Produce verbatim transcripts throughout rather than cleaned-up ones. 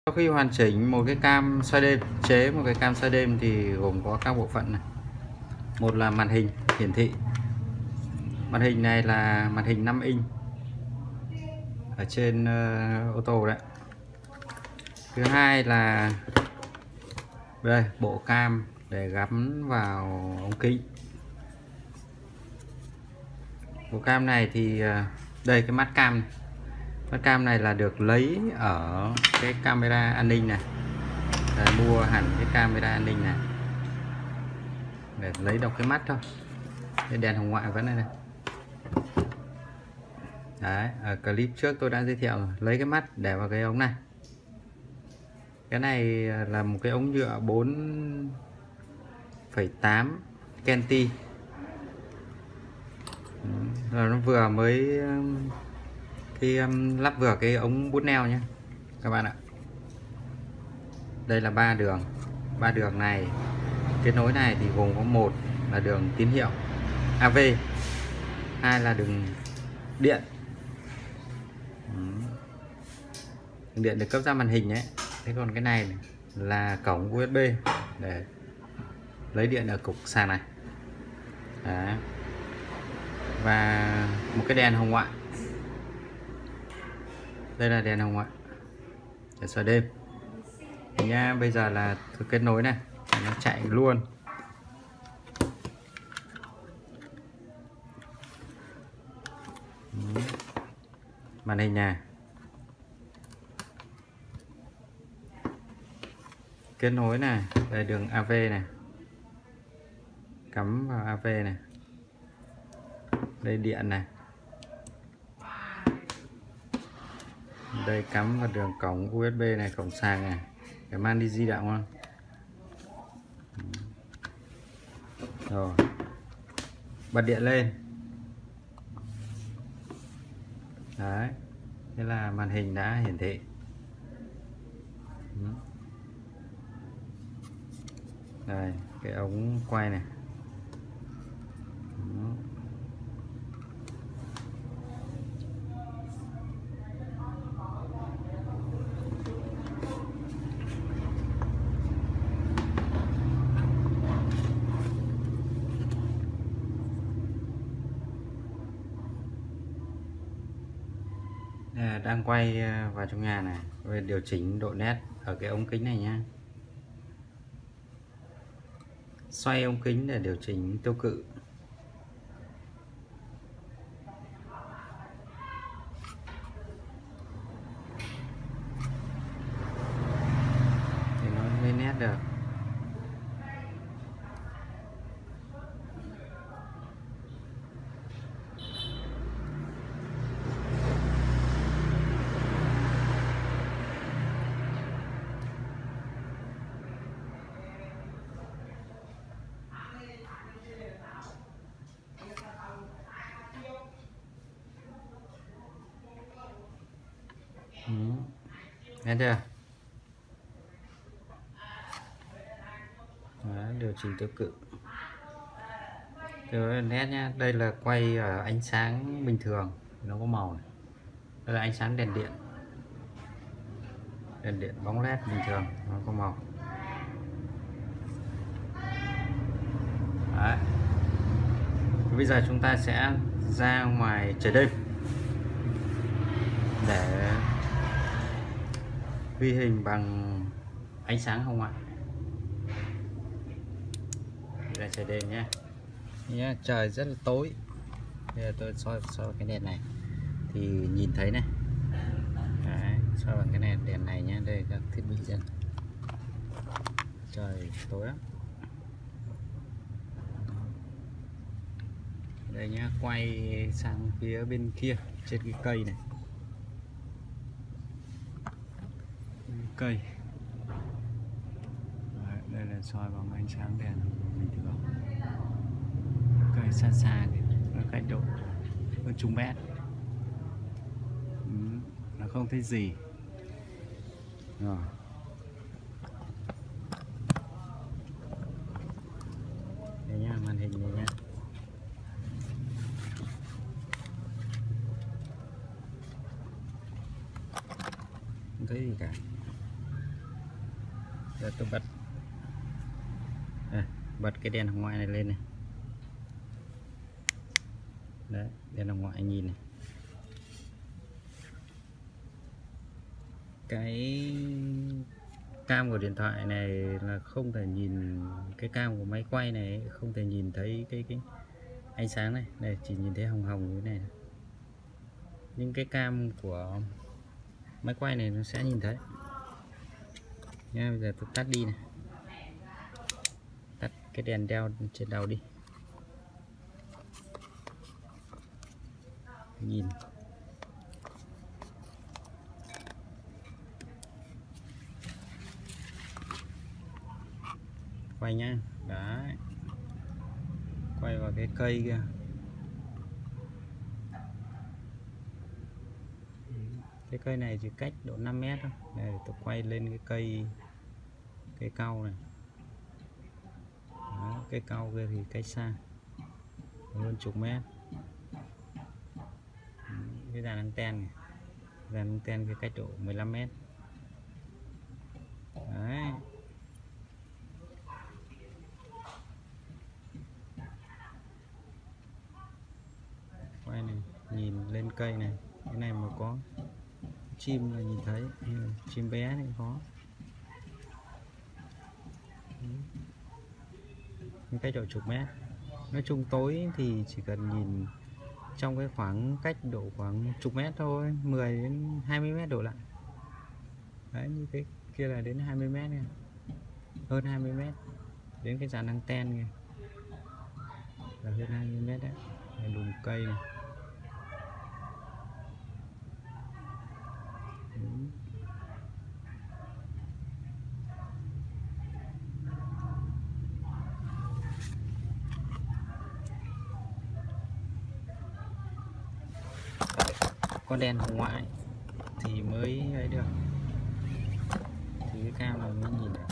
Sau khi hoàn chỉnh một cái cam soi đêm, chế một cái cam soi đêm thì gồm có các bộ phận này. Một là màn hình hiển thị. Màn hình này là màn hình năm inch ở trên uh, ô tô đấy. Thứ hai là đây, bộ cam để gắn vào ống kính. Bộ cam này thì uh, đây cái mắt cam này. Mắt cam này là được lấy ở cái camera an ninh này. Để mua hẳn cái camera an ninh này để lấy đọc cái mắt thôi. Cái đèn hồng ngoại vẫn đây này. Đấy, ở clip trước tôi đã giới thiệu rồi. Lấy cái mắt để vào cái ống này. Cái này là một cái ống nhựa bốn phẩy tám Kenti. Rồi nó vừa mới khi um, lắp vừa cái ống bút neo nhé các bạn ạ. Đây là ba đường. Ba đường này kết nối này thì gồm có một là đường tín hiệu a vê, hai là đường điện. Đường điện được cấp ra màn hình đấy. Thế còn cái này, này là cổng u ét bê để lấy điện ở cục sạc này. Đấy. Và một cái đèn hồng ngoại. Đây là đèn hồng ngoại để soi đêm nha. Bây giờ là kết nối này, nó chạy luôn. Màn hình này kết nối này, đây đường a vê này, cắm vào a vê này, đây điện này, đây cắm vào đường cổng u ét bê này, cổng sạc này để mang đi di động không. Rồi bật điện lên. Đấy, thế là màn hình đã hiển thị. Đây cái ống quay này. Đang quay vào trong nhà này, về điều chỉnh độ nét ở cái ống kính này nhá. Xoay ống kính để điều chỉnh tiêu cự. Thì nó lên nét được. Ừ. Nghe chưa? Đó, điều chỉnh tiêu cự. Rồi nét nhá. Đây là quay ở ánh sáng bình thường, nó có màu này. Đây là ánh sáng đèn điện. Đèn điện bóng led bình thường, nó có màu. Đấy. Bây giờ chúng ta sẽ ra ngoài trời đêm để ghi hình bằng ánh sáng hồng ngoại. Đây là trời đêm nhé. Nhé, trời rất là tối. Bây giờ tôi soi soi cái đèn này thì nhìn thấy này. Đấy, soi bằng cái này đèn này nhé. Đây các thiết bị dân. Trời tối lắm. Đây nhá, quay sang phía bên kia trên cái cây này. Cây. Đấy, đây là soi bằng ánh sáng đèn bình thường. Cây xa xa kìa, nó cách độ hơn chục mét. Ừ, nó không thấy gì. Rồi. Đây nhá, màn hình này nhá. Không thấy gì cả. Giờ tôi bật à, bật cái đèn hồng ngoại này lên này. Đấy, đèn hồng ngoại nhìn này. Cái cam của điện thoại này là không thể nhìn, cái cam của máy quay này không thể nhìn thấy cái cái ánh sáng này, này chỉ nhìn thấy hồng hồng như thế này. Nhưng cái cam của máy quay này nó sẽ nhìn thấy nha. Bây giờ tôi tắt đi này, tắt cái đèn đeo trên đầu đi, nhìn quay nhá. Đấy, quay vào cái cây kia. Cái cây này chỉ cách độ năm mét thôi. Đây tôi quay lên cái cây cây cau này. Đó, cây cau kia thì cách xa hơn chục mét. Cái dàn anten này, dàn anten cái cách độ mười lăm mét. Đấy. Quay này, nhìn lên cây này, cái này mà có chim là nhìn thấy, chim bé thì có. Cách độ chục mét. Nói chung tối thì chỉ cần nhìn trong cái khoảng cách độ khoảng chục mét thôi, mười đến hai mươi mét đổ lại. Đấy, như cái kia là đến hai mươi mét nha, hơn hai mươi mét đến cái dàn anten kìa là hơn hai mươi mét đấy. Lùm cây này. Có đèn hồng ngoại thì mới ấy được, thì cái cam này mới nhìn được.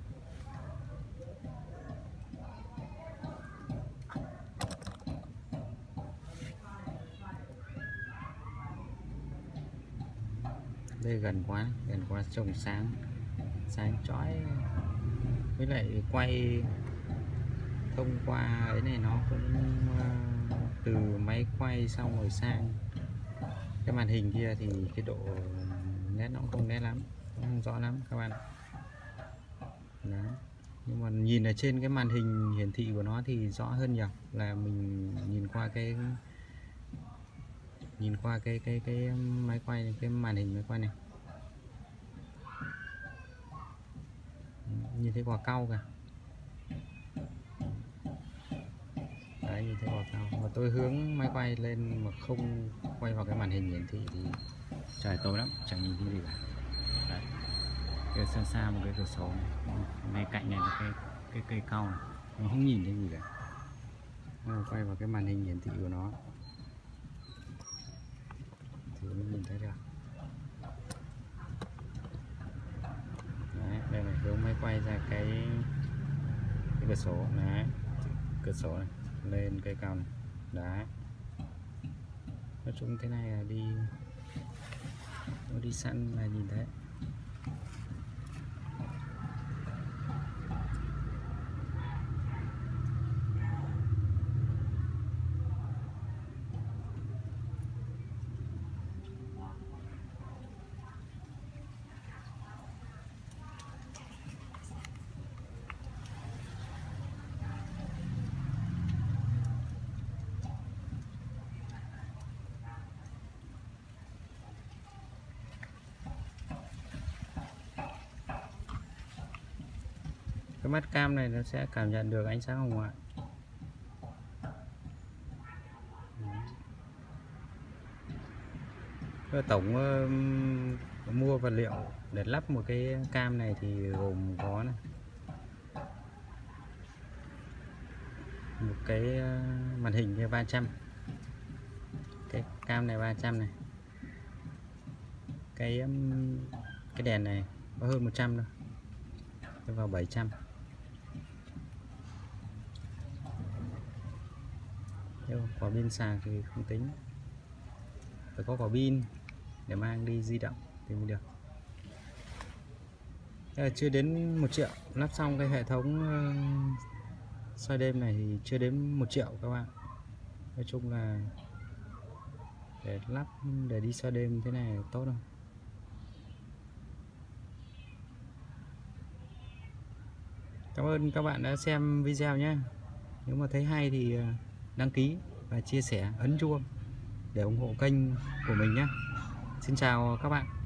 Đây gần quá, gần quá trông sáng sáng chói, với lại quay thông qua ấy này nó cũng uh, từ máy quay xong rồi sang cái màn hình kia thì cái độ nét nó cũng không nét lắm, không rõ lắm các bạn. Đấy. Nhưng mà nhìn ở trên cái màn hình hiển thị của nó thì rõ hơn nhiều, là mình nhìn qua cái nhìn qua cái cái cái máy quay, cái màn hình máy quay này, nhìn thấy quả cau kìa. Đấy, nhìn thấy quả cau. Mà tôi hướng máy quay lên mà không quay vào cái màn hình hiển thị thì trời tối lắm, chẳng nhìn thấy gì cả. Đấy. Cái xa xa một cái cửa sổ này, ngay cạnh này là cái cái cây cau này, nó không nhìn thấy gì cả. Nó quay vào cái màn hình hiển thị của nó thì mới nhìn thấy được. Đấy, đây là hướng máy quay ra cái, cái cửa sổ này, cửa sổ này lên cây cau này. Đấy, nói chung thế này là đi nó đi săn là nhìn thấy. Cái mắt cam này nó sẽ cảm nhận được ánh sáng hồng ngoại. Cái tổng uh, mua vật liệu để lắp một cái cam này thì gồm có này, một cái uh, màn hình như ba trăm, cái cam này ba trăm này, cái um, cái đèn này có hơn một trăm thôi, cái vào bảy trăm. Nếu quả pin sạc thì không tính, phải có quả pin để mang đi di động thì mới được. chưa đến một triệu. Lắp xong cái hệ thống soi đêm này thì chưa đến một triệu các bạn. Nói chung là để lắp để đi soi đêm thế này tốt không? Cảm ơn các bạn đã xem video nhé. Nếu mà thấy hay thì đăng ký và chia sẻ, ấn chuông để ủng hộ kênh của mình nhé. Xin chào các bạn.